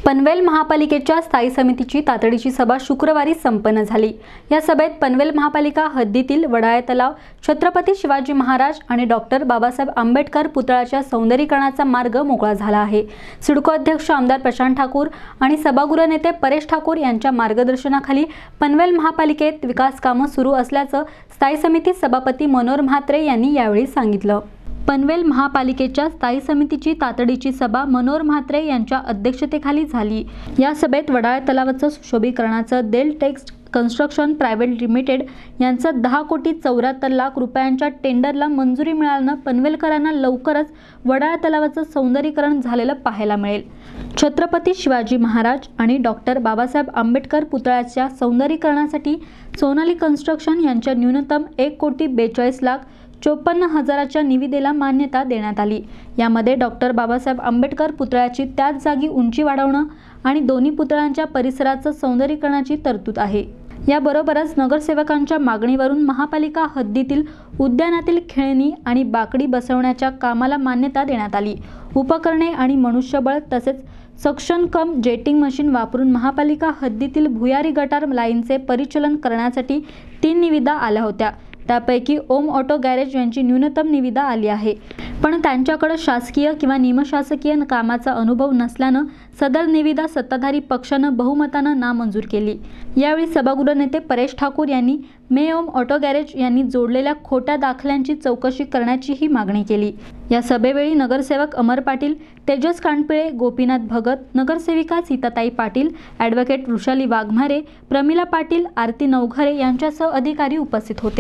पनवेल महापालिकेच्या स्थायी समितीची तातडीची सभा शुक्रवारी संपन्न झाली। या सभेत पनवेल महापालिका हद्दीतील वडाळे तलाव, छत्रपती शिवाजी महाराज आणि डॉक्टर बाबासाहेब आंबेडकर पुतळ्याच्या सौंदर्यीकरणाचा मार्ग मोकळा झाला आहे। सिडको अध्यक्ष आमदार प्रशांत ठाकूर आणि सभागृह नेते परेश ठाकूर यांच्या मार्गदर्शनाखाली पनवेल महापालिकेत विकास कामे सुरू असल्याचं स्थायी समिती सभापती मनोहर म्हात्रे यांनी यावेळी सांगितलं। पनवेल महापालिकेच्या स्थायी समितीची तातडीची सभा मनोहर म्हात्रे यांच्या अध्यक्षतेखाली झाली। या सभेत वडाळे तलावाचं सुशोभीकरणाचं देल टेक्स्ट कन्स्ट्रक्शन प्रायव्हेट लिमिटेड यांचं 10 कोटी 74 लाख रुपयांच्या टेंडरला मंजुरी मिळाल्यानं पनवेलकरांना लवकरच वडाळे तलावाचं सौंदर्यीकरण झालेलं पाहायला मिळेल। छत्रपती शिवाजी महाराज आणि डॉक्टर बाबासाहेब आंबेडकर पुतळ्याच्या सौंदर्यीकरणासाठी सोनाली कन्स्ट्रक्शन यांच्या न्यूनतम 1 कोटी 42 लाख 54 हजाराच्या निविदेला मान्यता देण्यात आली। यामध्ये डॉक्टर बाबासाहेब आंबेडकर पुतळ्याची त्याच जागी उंची वाढवणं आणि दोन्ही पुतळ्यांच्या परिसराचं सौंदर्यीकरणाची तरतूद आहे। याबरोबरच नगरसेवकांच्या मागणीवरून महापालिका हद्दीतील उद्यानातील खेळणी आणि बाकडी बसवण्याच्या कामाला मान्यता देण्यात आली। उपकरणे आणि मनुष्यबळ तसेच सक्शन कम जेटिंग मशीन वापरून महापालिका हद्दीतील भुयारी गटार लाईनचे परिचालन करण्यासाठी 3 निविदा आल्या होत्या। त्यापैकी ओम ऑटो गॅरेज यांची न्यूनतम निविदा आली आहे, पण त्यांच्याकडे शासकीय किंवा निमशासकीय कामाचा अनुभव नसल्यानं सदर निविदा सत्ताधारी पक्षानं बहुमतानं नामंजूर केली। यावेळी सभागृह नेते परेश ठाकूर यांनी मे ओम ऑटो गॅरेज यांनी जोडलेल्या खोट्या दाखल्यांची चौकशी करण्याचीही मागणी केली। या सभेवेळी नगरसेवक अमर पाटील, तेजस कांडपिळे, गोपीनाथ भगत, नगरसेविका सीताताई पाटील, ॲडव्होकेट वृषाली वाघमारे, प्रमिला पाटील, आरती नवघरे यांच्यासह अधिकारी उपस्थित होते।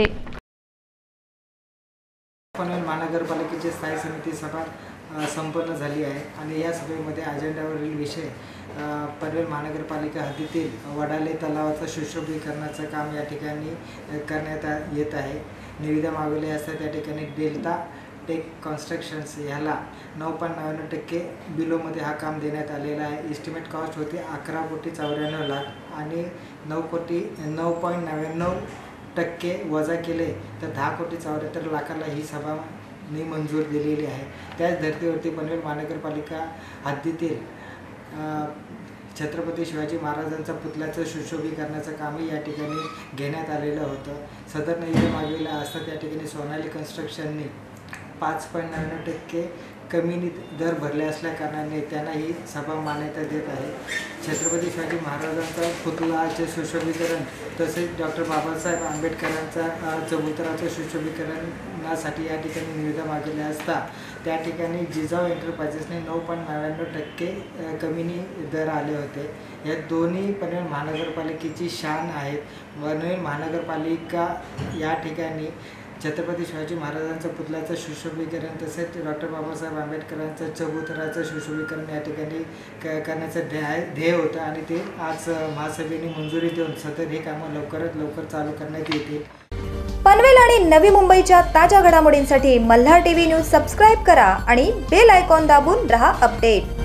पनवेल महानगरपालिकेची स्थायी समिती सभा संपन्न झाली आहे आणि या सभेमध्ये अजेंड्यावरील विषय पनवेल महानगरपालिका हद्दीतील वडाळे तलावाचं सुशोभीकरणाचं काम या ठिकाणी करण्यात येत आहे। निविदा मागवली असता त्या ठिकाणी डेल्टा टेक कन्स्ट्रक्शन्स ह्याला 9.99% बिलोमध्ये हा काम देण्यात आलेला आहे। एस्टिमेट कॉस्ट होती 11 कोटी 94 लाख आणि 9.99% वजा केले तर 10 कोटी 74 लाखाला ही सभा मंजूर दिलेली आहे। त्याच धर्तीवरती पनवेल महानगरपालिका हद्दीतील छत्रपती शिवाजी महाराजांच्या पुतळ्याचं सुशोभीकरणाचं कामही या ठिकाणी घेण्यात आलेलं होतं। सदर निविदा मागविला असता त्या ठिकाणी सोनाली कन्स्ट्रक्शनने 5.99% कमी दर भरले असल्या कारणाने त्यांना ही सभा मान्यता देत आहे। छत्रपती शिवाजी महाराजांचा पुतळ्याचे सुशोभीकरण तसेच डॉक्टर बाबासाहेब आंबेडकरांचा चबुतराचं सुशोभीकरणासाठी या ठिकाणी निविदा मागवल्या असता त्या ठिकाणी जिजाऊ एंटरप्राइजेसने 9.99% कमीनी दर आले होते। या दोन्ही पनवेल महानगरपालिकेची शान आहेत। पनवेल महानगरपालिका या ठिकाणी छत्रपती शिवाजी महाराजांच्या पुतळ्याचं सुशोभीकरण तसेच डॉक्टर बाबासाहेब आंबेडकरांचं चबुतराचं सुशोभीकरण या ठिकाणी करण्याचं ध्येय होतं आणि ते आज महासभेने मंजुरी देऊन सदर हे कामं लवकरात लवकर चालू करण्यात येतील। पनवेल आणि नवी मुंबईच्या ताज्या घडामोडींसाठी मल्हार टीव्ही न्यूज सबस्क्राइब करा आणि बेल आयकॉन दाबून रहा अपडेट।